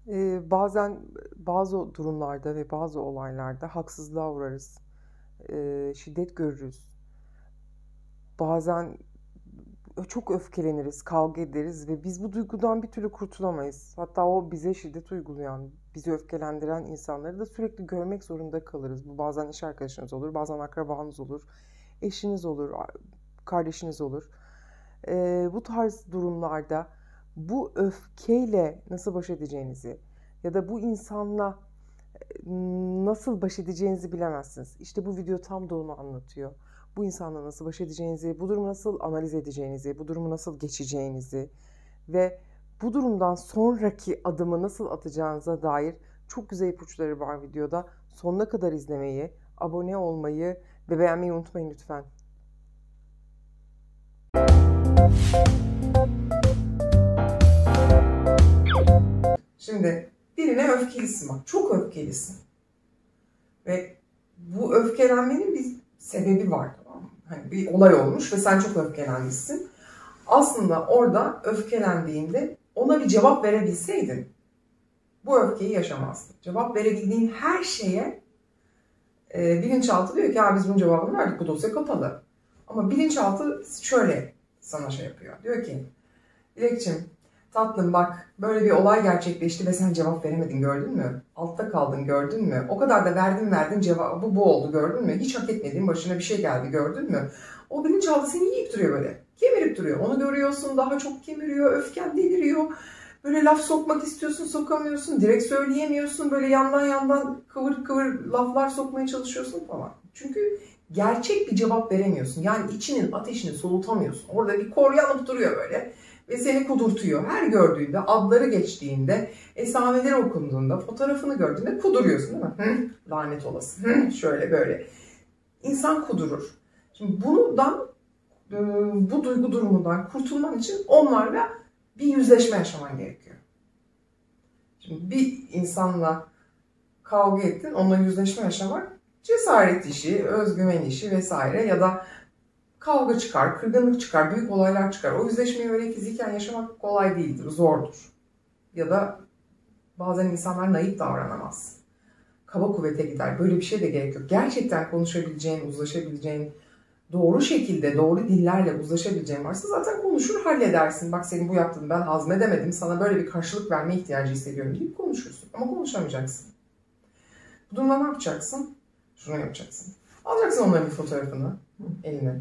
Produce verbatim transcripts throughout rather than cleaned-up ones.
Eee, bazen bazı durumlarda ve bazı olaylarda haksızlığa uğrarız. Eee, şiddet görürüz. Bazen çok öfkeleniriz, kavga ederiz ve biz bu duygudan bir türlü kurtulamayız. Hatta o bize şiddet uygulayan, bizi öfkelendiren insanları da sürekli görmek zorunda kalırız. Bu bazen iş arkadaşınız olur, bazen akrabanız olur, eşiniz olur, kardeşiniz olur. Eee, bu tarz durumlarda bu öfkeyle nasıl baş edeceğinizi ya da bu insanla nasıl baş edeceğinizi bilemezsiniz. İşte bu video tam da onu anlatıyor. Bu insanla nasıl baş edeceğinizi, bu durumu nasıl analiz edeceğinizi, bu durumu nasıl geçeceğinizi ve bu durumdan sonraki adımı nasıl atacağınıza dair çok güzel ipuçları var videoda. Sonuna kadar izlemeyi, abone olmayı ve beğenmeyi unutmayın lütfen. Şimdi birine öfkelisin bak, çok öfkelisin. Ve bu öfkelenmenin bir sebebi var, tamam mı? Hani bir olay olmuş ve sen çok öfkelenmişsin. Aslında orada öfkelendiğinde ona bir cevap verebilseydin bu öfkeyi yaşamazdın. Cevap verebildiğin her şeye e, bilinçaltı diyor ki ya biz bunun cevabını verdik, bu dosya kapalı. Ama bilinçaltı şöyle sana şey yapıyor. Diyor ki Dilekçim, tatlım bak böyle bir olay gerçekleşti ve sen cevap veremedin, gördün mü? Altta kaldın, gördün mü? O kadar da verdin verdin cevabı bu, bu oldu, gördün mü? Hiç hak etmediğin başına bir şey geldi, gördün mü? O bilinçaltı seni yiyip duruyor böyle. Kemirip duruyor. Onu görüyorsun, daha çok kemiriyor, öfken deliriyor. Böyle laf sokmak istiyorsun, sokamıyorsun, direkt söyleyemiyorsun. Böyle yandan yandan kıvır kıvır laflar sokmaya çalışıyorsun falan. Çünkü gerçek bir cevap veremiyorsun. Yani içinin ateşini solutamıyorsun. Orada bir kor yanıp duruyor böyle. Ve seni kudurtuyor. Her gördüğünde, adları geçtiğinde, esameleri okunduğunda, fotoğrafını gördüğünde kuduruyorsun değil mi? Hı, lanet olası. Hı, şöyle böyle. İnsan kudurur. Şimdi bundan, bu duygu durumundan kurtulman için onlarla bir yüzleşme yaşaman gerekiyor. Şimdi bir insanla kavga ettin, onunla yüzleşme yaşamak cesaret işi, özgüven işi vesaire ya da kavga çıkar, kırgınlık çıkar, büyük olaylar çıkar. O yüzleşmeyi öyle fiziken yaşamak kolay değildir, zordur. Ya da bazen insanlar naif davranamaz. Kaba kuvvete gider. Böyle bir şey de gerek yok. Gerçekten konuşabileceğin, uzlaşabileceğin, doğru şekilde, doğru dillerle uzlaşabileceğin varsa zaten konuşur, halledersin. Bak senin bu yaptığını ben hazmedemedim, sana böyle bir karşılık verme ihtiyacı hissediyorum deyip konuşursun. Ama konuşamayacaksın. Bu durumda ne yapacaksın? Şunu yapacaksın. Alacaksın onların bir fotoğrafını eline.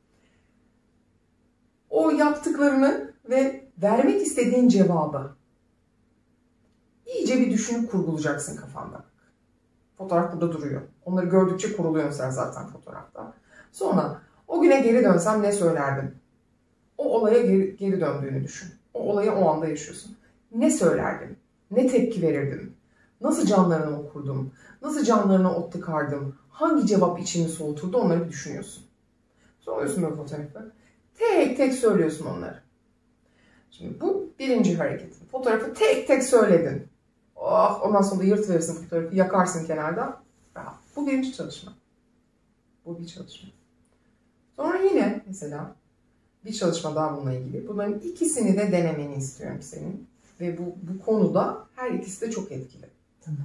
O yaptıklarını ve vermek istediğin cevabı iyice bir düşünüp kurgulayacaksın kafanda. Fotoğraf burada duruyor. Onları gördükçe kuruluyorsun sen zaten fotoğrafta. Sonra o güne geri dönsem ne söylerdim? O olaya geri, geri döndüğünü düşün. O olayı o anda yaşıyorsun. Ne söylerdim? Ne tepki verirdim? Nasıl canlarını okurdum? Nasıl canlarına ot tıkardım? Hangi cevap içini soğuturdu, onları bir düşünüyorsun. Sonra alıyorsun böyle fotoğrafı. Tek tek söylüyorsun onları. Şimdi bu birinci hareketin. Fotoğrafı tek tek söyledin. Oh, ondan sonra da yırtıverirsin fotoğrafı, yakarsın kenarda. Bu birinci çalışma. Bu bir çalışma. Sonra yine mesela bir çalışma daha bununla ilgili. Bunların ikisini de denemeni istiyorum senin. Ve bu, bu konuda her ikisi de çok etkili. Tamam.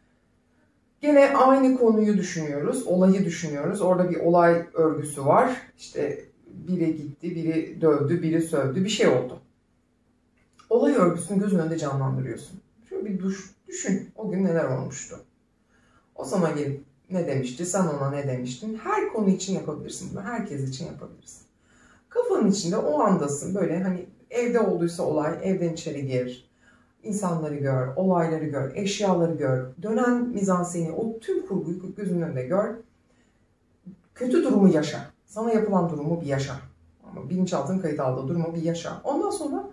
Gene aynı konuyu düşünüyoruz, olayı düşünüyoruz. Orada bir olay örgüsü var. İşte biri gitti, biri dövdü, biri sövdü, bir şey oldu. Olay örgüsünü gözün önünde canlandırıyorsun. Şöyle bir duş, düşün, o gün neler olmuştu. O sana gelip ne demişti, sen ona ne demiştin. Her konu için yapabilirsin bunu, herkes için yapabilirsin. Kafanın içinde o andasın, böyle hani evde olduysa olay, evden içeri gir. İnsanları gör, olayları gör, eşyaları gör, dönen mizanseni, o tüm kurguyu gözünün önünde gör. Kötü durumu yaşa. Sana yapılan durumu bir yaşa. Ama bilinçaltının kayıt aldığı durumu bir yaşa. Ondan sonra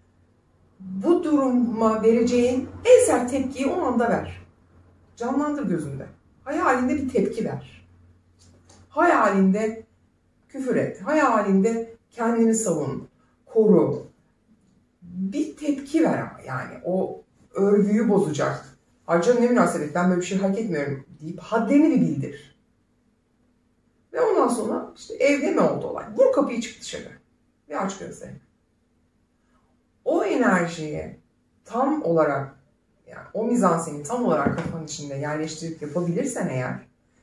bu duruma vereceğin en sert tepkiyi o anda ver. Canlandır gözünde. Hayalinde bir tepki ver. Hayalinde küfür et. Hayalinde kendini savun, koru. Bir tepki ver ama yani o örgüyü bozacak. Ayrıca ne münasebet, ben böyle bir şey hak etmiyorum deyip haddini bir bildir. Ve ondan sonra işte evde mi oldu olay? Vur kapıyı, çık dışarı. Ve aç gözlerini. O enerjiye tam olarak yani o mizanseni tam olarak kafanın içinde yerleştirip yapabilirsen eğer,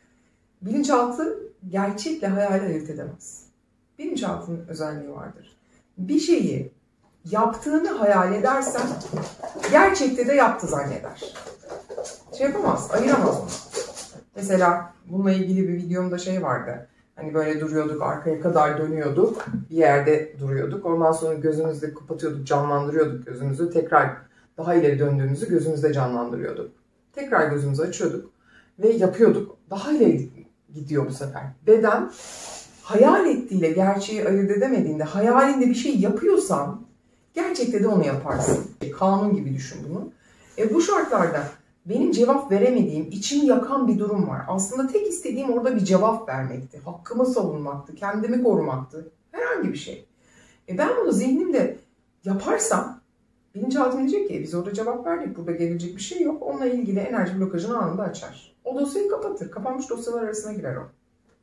bilinçaltı gerçekle hayali ayırt edemez. Bilinçaltının özelliği vardır. Bir şeyi yaptığını hayal edersen gerçekte de yaptı zanneder. Şey yapamaz, ayıramaz onu. Mesela bununla ilgili bir videomda şey vardı. Hani böyle duruyorduk, arkaya kadar dönüyorduk, bir yerde duruyorduk. Ondan sonra gözümüzü kapatıyorduk, canlandırıyorduk gözümüzü. Tekrar daha ileri döndüğümüzü gözümüzde canlandırıyorduk. Tekrar gözümüzü açıyorduk ve yapıyorduk. Daha ileri gidiyor bu sefer. Beden hayal ettiğiyle gerçeği ayırt edemediğinde, hayalinde bir şey yapıyorsan gerçekte de onu yaparsın. Kanun gibi düşün bunu. E bu şartlarda benim cevap veremediğim, içimi yakan bir durum var. Aslında tek istediğim orada bir cevap vermekti. Hakkımı savunmaktı, kendimi korumaktı. Herhangi bir şey. E ben bunu zihnimde yaparsam bilinçaltım diyecek ki biz orada cevap verdik, burada gelecek bir şey yok. Onunla ilgili enerji blokajını anında açar. O dosyayı kapatır. Kapanmış dosyalar arasına girer o.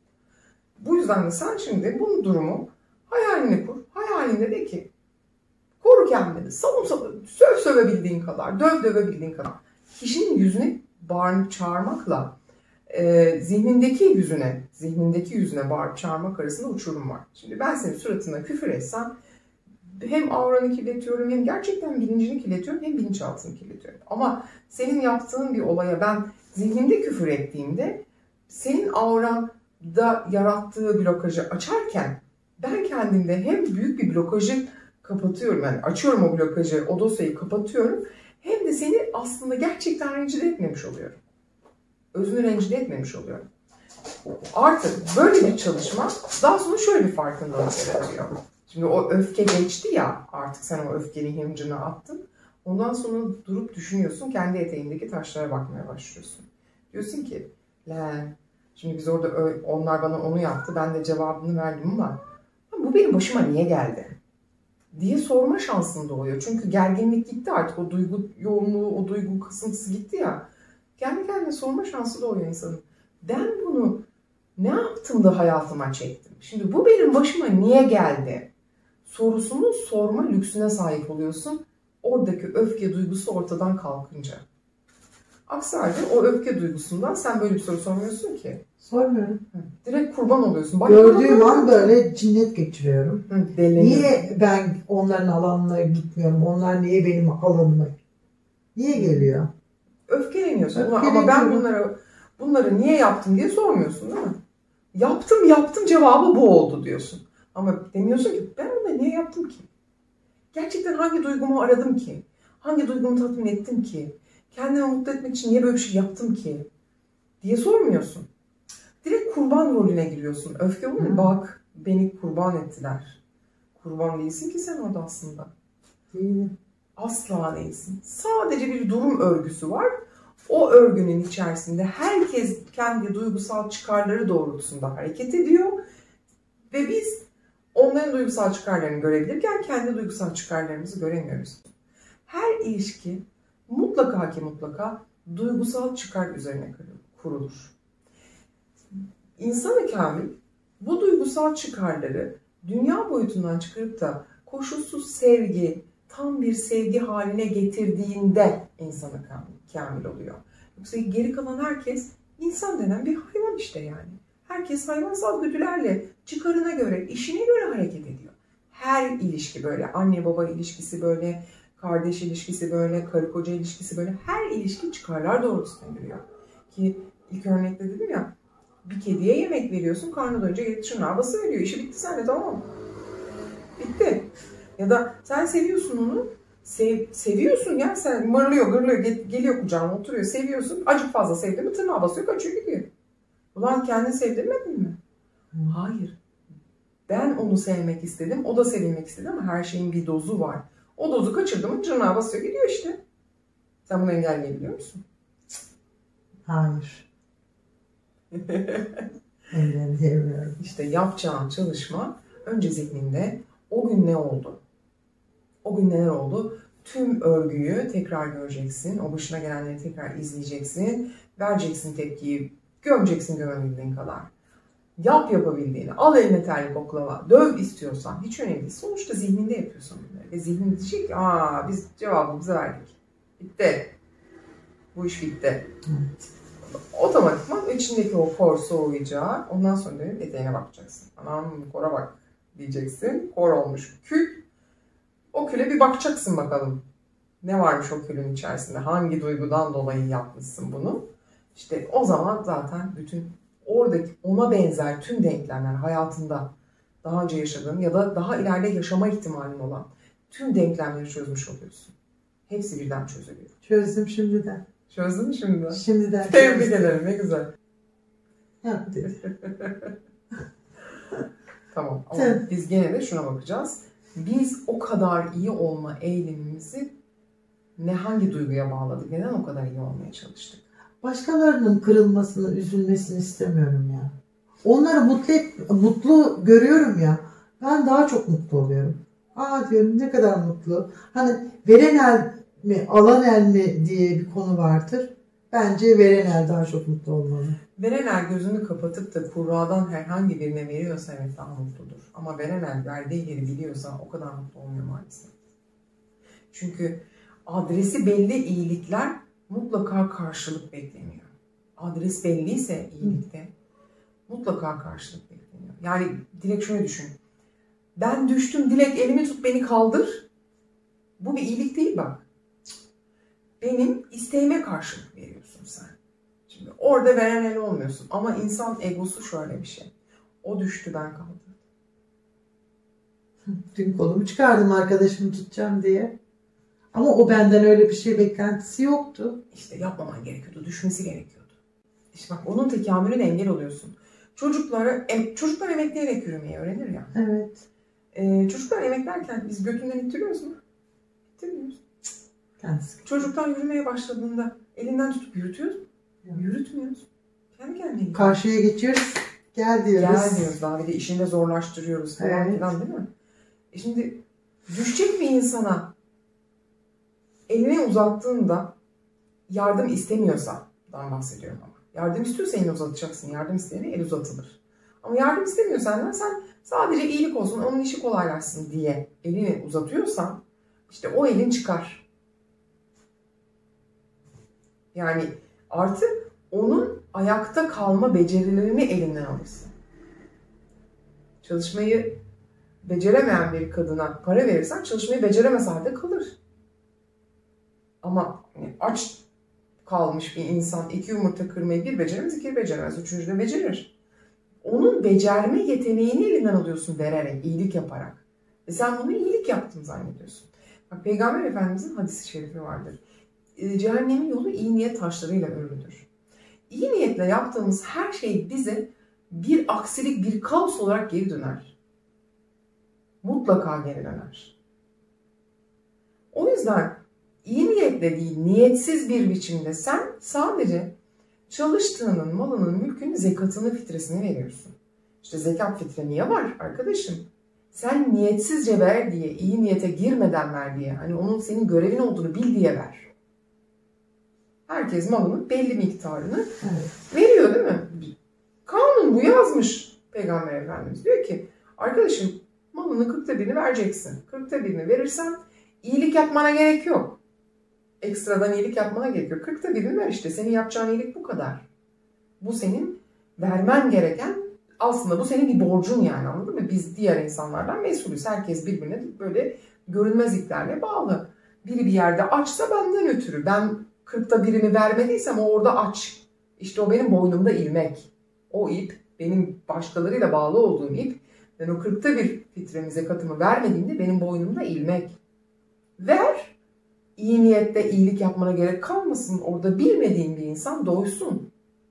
Bu yüzden de sen şimdi bu durumu hayalini kur. Hayalinde de ki koru kendini. Savun savun. Söv sövebildiğin kadar. Döv dövebildiğin kadar. Kişinin yüzüne bağırıp çağırmakla e, zihnindeki yüzüne, zihnindeki yüzüne bağırıp çağırmak arasında uçurum var. Şimdi ben senin suratına küfür etsem hem auranı kirletiyorum, hem gerçekten bilincini kirletiyorum, hem bilinçaltını kirletiyorum. Ama senin yaptığın bir olaya ben zihnimde küfür ettiğimde senin auranda yarattığı blokajı açarken ben kendimde hem büyük bir blokajı kapatıyorum, yani açıyorum o blokajı, o dosyayı kapatıyorum, hem de seni aslında gerçekten rencide etmemiş oluyorum. Özünü rencide etmemiş oluyorum. Artık böyle bir çalışma daha sonra şöyle bir farkındalık yaratıyor. Şimdi o öfke geçti ya, artık sen o öfkenin hıncını attın. Ondan sonra durup düşünüyorsun, kendi eteğindeki taşlara bakmaya başlıyorsun. Diyorsun ki, lan şimdi biz orada onlar bana onu yaptı, ben de cevabını verdim ama bu benim başıma niye geldi diye sorma şansın doğuyor. Çünkü gerginlik gitti artık, o duygu yoğunluğu, o duygu kasıntısı gitti ya. Kendi kendine sorma şansı doğuyor insanın. Ben bunu ne yaptım da hayatıma çektim? Şimdi bu benim başıma niye geldi sorusunu sorma lüksüne sahip oluyorsun. Oradaki öfke duygusu ortadan kalkınca. Aksi halde o öfke duygusundan sen böyle bir soru sormuyorsun ki. Sormuyorum. Direkt kurban oluyorsun. Bak, gördüğüm an böyle cinnet geçiriyorum. Hı, niye ben onların alanına gitmiyorum? Onlar niye benim alanıma? Niye geliyor? Öfkeleniyorsun. Ama ben bunları bunları niye yaptım diye sormuyorsun değil mi? Yaptım yaptım cevabı bu oldu diyorsun. Ama demiyorsun ki ben bunu niye yaptım ki? Gerçekten hangi duygumu aradım ki? Hangi duygumu tatmin ettim ki? Kendimi mutlu etmek için niye böyle bir şey yaptım ki? Diye sormuyorsun. Direkt kurban rolüne giriyorsun. Öfke olur mu? Bak beni kurban ettiler. Kurban değilsin ki sen orada aslında. Değilim. Asla değilsin. Sadece bir durum örgüsü var. O örgünün içerisinde herkes kendi duygusal çıkarları doğrultusunda hareket ediyor. Ve biz onların duygusal çıkarlarını görebilirken kendi duygusal çıkarlarımızı göremiyoruz. Her ilişki mutlaka ki mutlaka duygusal çıkar üzerine kurulur. İnsan-ı kamil bu duygusal çıkarları dünya boyutundan çıkarıp da koşulsuz sevgi, tam bir sevgi haline getirdiğinde insan-ı kamil oluyor. Yoksa geri kalan herkes insan denen bir hayvan işte yani. Herkes hayvansal güdülerle, çıkarına göre, işine göre hareket ediyor. Her ilişki böyle, anne baba ilişkisi böyle, kardeş ilişkisi böyle, karı koca ilişkisi böyle. Her ilişki çıkarlar doğrultusunda yürüyor. Ki ilk örnekte dedim ya, bir kediye yemek veriyorsun, karnı doyunca gelip tırnağa basıveriyor. İşi bitti sende, tamam mı? Bitti. Ya da sen seviyorsun onu, sev, seviyorsun ya, sen mırlıyor, gırlıyor, geliyor kucağına oturuyor, seviyorsun. Acık fazla sevdi mi tırnağa basıyor, kaçıyor gidiyor. Ulan kendini sevdirmedin mi? Hayır. Ben onu sevmek istedim, o da sevilmek istedi ama her şeyin bir dozu var. O dozu kaçırdı mı tırnağa basıyor gidiyor işte. Sen bunu engelleyebiliyor musun? Hayır. Engelleyemiyorum. İşte yapacağın çalışma önce zihninde o gün ne oldu? O gün neler oldu? Tüm örgüyü tekrar göreceksin. O başına gelenleri tekrar izleyeceksin. Vereceksin tepkiyi. Gömeceksin gömebildiğin kadar. Yap yapabildiğini. Al eline terlik oklava. Döv istiyorsan. Hiç önemli değil. Sonuçta zihninde yapıyorsun bunları. Ve zihnin diyecek ki aa biz cevabımızı verdik. Bitti. Bu iş bitti. Evet. Otomatikman içindeki o kor soğuyacak. Ondan sonra dönüp eteğine bakacaksın. Anam kora bak diyeceksin. Kor olmuş kül. O küle bir bakacaksın bakalım. Ne varmış o külün içerisinde? Hangi duygudan dolayı yapmışsın bunu? İşte o zaman zaten bütün oradaki ona benzer tüm denklemler hayatında daha önce yaşadığın ya da daha ileride yaşama ihtimalin olan tüm denklemleri çözmüş oluyorsun. Hepsi birden çözülüyor. Çözdüm şimdiden. Çözdün mü şimdiden? Şimdiden. Tebrik ederim, ne güzel. Yap dedi. Tamam ama biz gene de şuna bakacağız. Biz o kadar iyi olma eğilimimizi ne hangi duyguya bağladık? Neden o kadar iyi olmaya çalıştık? Başkalarının kırılmasını, üzülmesini istemiyorum ya. Onları mutlu et, mutlu görüyorum ya. Ben daha çok mutlu oluyorum. Aa diyorum ne kadar mutlu. Hani veren el mi, alan el mi diye bir konu vardır. Bence veren el daha çok mutlu olmalı. Veren el gözünü kapatıp da kurradan herhangi birine veriyorsa evet daha mutludur. Ama veren el verdiği yeri biliyorsa o kadar mutlu olmuyor maalesef. Çünkü adresi belli iyilikler mutlaka karşılık bekleniyor. Adres belliyse iyilikte mutlaka karşılık bekleniyor. Yani Dilek şöyle düşün. Ben düştüm Dilek elimi tut beni kaldır. Bu bir iyilik değil bak. Benim isteğime karşılık veriyorsun sen. Şimdi orada veren el olmuyorsun. Ama insan egosu şöyle bir şey. O düştü ben kaldım. Dün kolumu çıkardım arkadaşımı tutacağım diye. Ama o benden öyle bir şey beklentisi yoktu. İşte yapmaman gerekiyordu. Düşmesi gerekiyordu. İşte bak onun tekamülüne engel oluyorsun. Çocuklara, em, çocuklar emekleyerek yürümeyi öğrenir ya. Evet. Ee, çocuklar emeklerken biz götünden ittiriyoruz mu? İttirmiyoruz. Kendisi. Çocuklar yürümeye başladığında elinden tutup yürütüyoruz mu? Yürütmüyoruz. Kendi kendine. Karşıya geçiyoruz. Gel diyoruz. Gel diyoruz daha bir de işini de zorlaştırıyoruz falan Evet. filan değil mi? E şimdi düşecek bir insana elini uzattığında yardım istemiyorsa dan bahsediyorum ama. Yardım istiyorsa elini uzatacaksın. Yardım isteyene el uzatılır. Ama yardım istemiyor senden sen sadece iyilik olsun onun işi kolaylaşsın diye elini uzatıyorsan işte o elin çıkar. Yani artık onun ayakta kalma becerilerini elinden alırsın. Çalışmayı beceremeyen bir kadına para verirsen çalışmayı beceremez halde kalır. Ama aç kalmış bir insan iki yumurta kırmayı bir beceremez, iki beceremez, üçüncü de becerir. Onun becerme yeteneğini elinden alıyorsun vererek, iyilik yaparak. Ve sen bunu iyilik yaptın zannediyorsun. Bak Peygamber Efendimizin hadis-i şerifi vardır. Cehennemin yolu iyi niyet taşlarıyla örülüdür. İyi niyetle yaptığımız her şey bize bir aksilik, bir kaos olarak geri döner. Mutlaka geri döner. O yüzden iyi niyetle değil, niyetsiz bir biçimde sen sadece çalıştığının, malının, mülkünün zekatını, fitresini veriyorsun. İşte zekat fitre niye var arkadaşım? Sen niyetsizce ver diye, iyi niyete girmeden ver diye, hani onun senin görevin olduğunu bil diye ver. Herkes malının belli miktarını Evet. veriyor değil mi? Kanun bu yazmış Peygamber Efendimiz. Diyor ki arkadaşım malının kırkta birini vereceksin. Kırkta birini verirsen iyilik yapmana gerek yok. Ekstradan iyilik yapmana gerek yok. Kırkta birini ver işte. Senin yapacağın iyilik bu kadar. Bu senin vermen gereken aslında bu senin bir borcun yani anladın mı? Biz diğer insanlardan mesulüz. Herkes birbirine böyle görünmez iplerle bağlı. Biri bir yerde açsa benden ötürü. Ben kırkta birini vermediysem o orada aç. İşte o benim boynumda ilmek. O ip benim başkalarıyla bağlı olduğum ip. Ben o kırkta bir fitremi, zekatımı vermediğimde benim boynumda ilmek. Ver. İyi niyette iyilik yapmana gerek kalmasın. Orada bilmediğin bir insan doysun.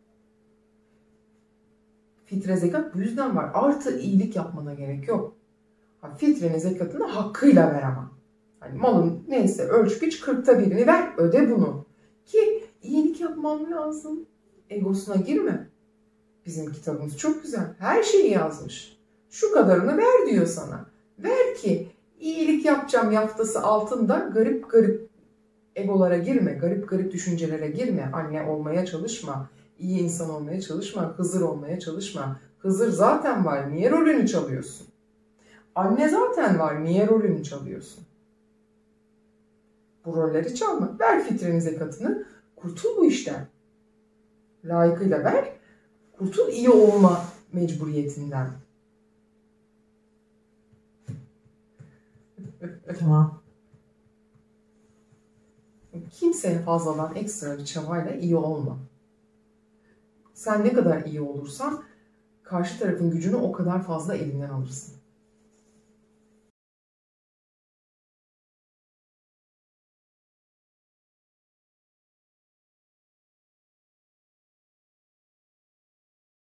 Fitre zekat bu yüzden var. Artı iyilik yapmana gerek yok. Fitrenin zekatını hakkıyla ver ama. Hani malın neyse ölç biç kırkta birini ver. Öde bunu. Ki iyilik yapman lazım. Egosuna girme. Bizim kitabımız çok güzel. Her şeyi yazmış. Şu kadarını ver diyor sana. Ver ki iyilik yapacağım yaftası altında garip garip egolara girme. Garip garip düşüncelere girme. Anne olmaya çalışma. İyi insan olmaya çalışma. Hızır olmaya çalışma. Hızır zaten var. Niye rolünü çalıyorsun? Anne zaten var. Niye rolünü çalıyorsun? Bu rolleri çalma. Ver fitrenin zekatını. Kurtul bu işten. Layıkıyla ver. Kurtul iyi olma mecburiyetinden. Tamam. Kimseye fazladan ekstra bir çabayla iyi olma. Sen ne kadar iyi olursan karşı tarafın gücünü o kadar fazla elinden alırsın.